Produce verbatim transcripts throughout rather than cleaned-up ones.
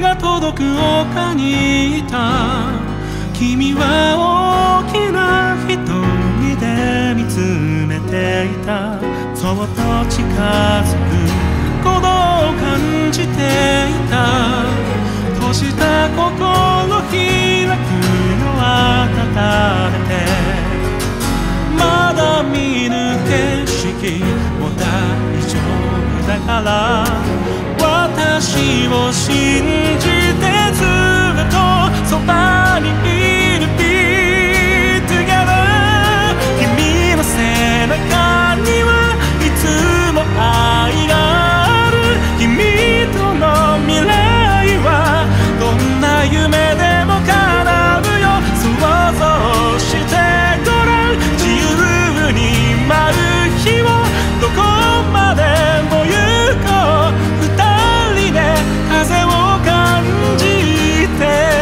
が届く丘にいた。君は大きな瞳で見つめていた。そっと近づく鼓動を感じていた。閉じた心開くよ温めて、まだ見ぬ景色も大丈夫だから、私を信じてずっとそばにいる Be together。 君の背中にはいつも愛がある。君との未来はどんな夢でも叶うよ。想像してごらん。自由に舞う日をどこまでも行こう。二人で風を感じて。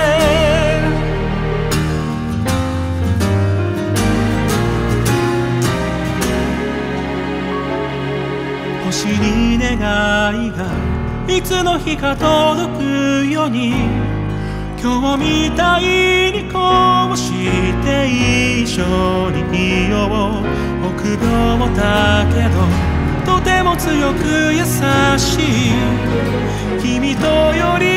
星に願いがいつの日か届くように、今日みたいにこうして一緒にいよう。臆病だけどとても強く優しい君とより